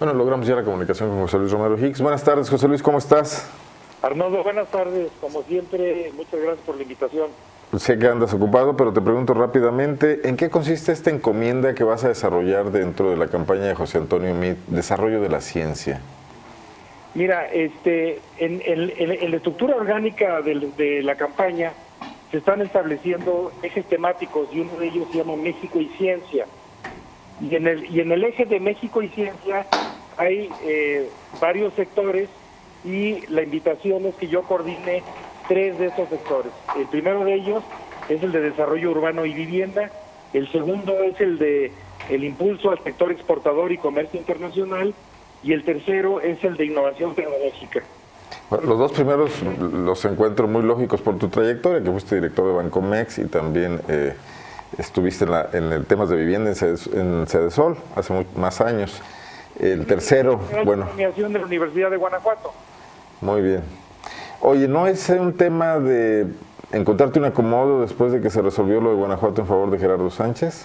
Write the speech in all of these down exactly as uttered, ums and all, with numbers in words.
Bueno, logramos ya la comunicación con José Luis Romero Hicks. Buenas tardes, José Luis, ¿cómo estás? Arnoldo, buenas tardes. Como siempre, muchas gracias por la invitación. Sé que andas ocupado, pero te pregunto rápidamente, ¿en qué consiste esta encomienda que vas a desarrollar dentro de la campaña de José Antonio Meade, Desarrollo de la Ciencia? Mira, este, en, en, en la estructura orgánica de, de la campaña se están estableciendo ejes temáticos y uno de ellos se llama México y Ciencia. Y en el, y en el eje de México y Ciencia hay eh, varios sectores y la invitación es que yo coordine tres de esos sectores. El primero de ellos es el de desarrollo urbano y vivienda, el segundo es el de el impulso al sector exportador y comercio internacional, y el tercero es el de innovación tecnológica. Bueno, los dos primeros los encuentro muy lógicos por tu trayectoria, que fuiste director de Bancomex y también eh, estuviste en, la, en el temas de vivienda en, Cedes, en Cedesol hace muy, más años. El tercero, bueno... La de la Universidad de Guanajuato. Muy bien. Oye, ¿no es un tema de encontrarte un acomodo después de que se resolvió lo de Guanajuato en favor de Gerardo Sánchez?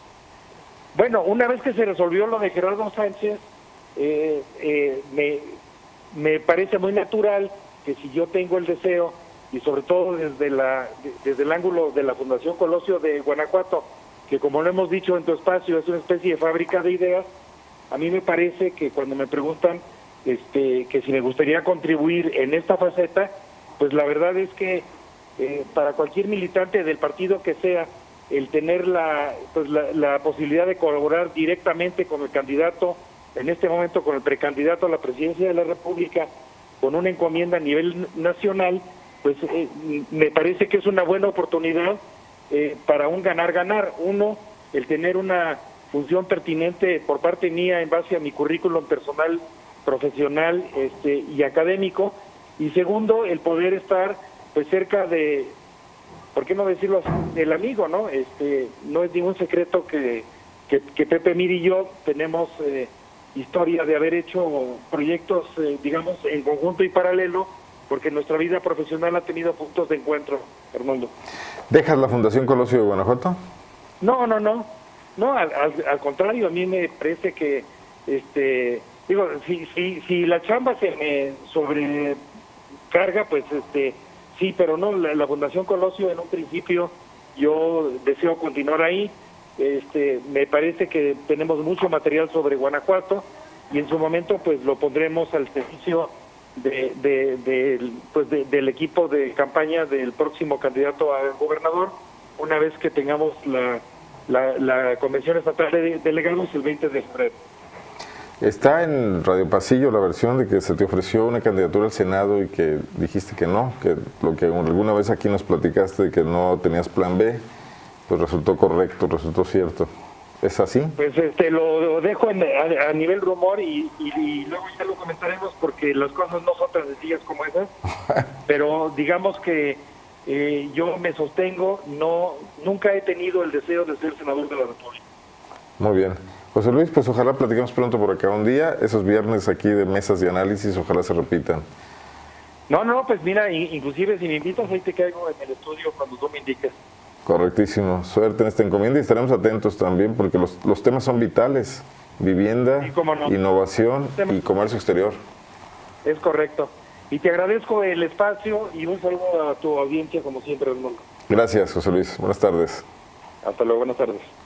Bueno, una vez que se resolvió lo de Gerardo Sánchez, eh, eh, me, me parece muy natural que si yo tengo el deseo, y sobre todo desde, la, desde el ángulo de la Fundación Colosio de Guanajuato, que como lo hemos dicho en tu espacio, es una especie de fábrica de ideas, a mí me parece que cuando me preguntan este, que si me gustaría contribuir en esta faceta, pues la verdad es que eh, para cualquier militante del partido que sea, el tener la, pues la, la posibilidad de colaborar directamente con el candidato, en este momento con el precandidato a la presidencia de la República, con una encomienda a nivel nacional, pues eh, me parece que es una buena oportunidad eh, para un ganar-ganar. Uno, el tener una función pertinente por parte mía en base a mi currículum personal, profesional este, y académico, y segundo, el poder estar pues cerca de, ¿por qué no decirlo así?, del amigo, ¿no? Este, no es ningún secreto que, que, que Pepe Meade y yo tenemos eh, historia de haber hecho proyectos, eh, digamos, en conjunto y paralelo, porque nuestra vida profesional ha tenido puntos de encuentro, Arnoldo. ¿Dejas la Fundación Colosio de Guanajuato? No, no, no, no, al, al, al contrario, a mí me parece que, este, digo, si, si, si la chamba se me sobrecarga, pues, este, sí, pero no, la, la Fundación Colosio en un principio yo deseo continuar ahí. Este, me parece que tenemos mucho material sobre Guanajuato y en su momento pues lo pondremos al servicio de, de, de, pues de, del equipo de campaña del próximo candidato a gobernador, una vez que tengamos la, la, la convención estatal de delegados el veinte de febrero. Está en Radio Pasillo la versión de que se te ofreció una candidatura al Senado y que dijiste que no, que lo que alguna vez aquí nos platicaste de que no tenías plan B, pues resultó correcto, resultó cierto. ¿Es así? Pues este lo dejo en, a, a nivel rumor y, y, y luego ya lo comentaremos porque las cosas no son tan sencillas como esas, pero digamos que eh, yo me sostengo, no nunca he tenido el deseo de ser senador de la República. Muy bien. José Luis, pues ojalá platiquemos pronto por acá un día. Esos viernes aquí de mesas de análisis, ojalá se repitan. No, no, pues mira, inclusive si me invitas, ahí te caigo en el estudio cuando tú me indiques. Correctísimo. Suerte en esta encomienda y estaremos atentos también porque los, los temas son vitales. Vivienda, sí, no. innovación y comercio exterior. Es correcto. Y te agradezco el espacio y un saludo a tu audiencia como siempre, Arnoldo. Gracias, José Luis. Buenas tardes. Hasta luego, buenas tardes.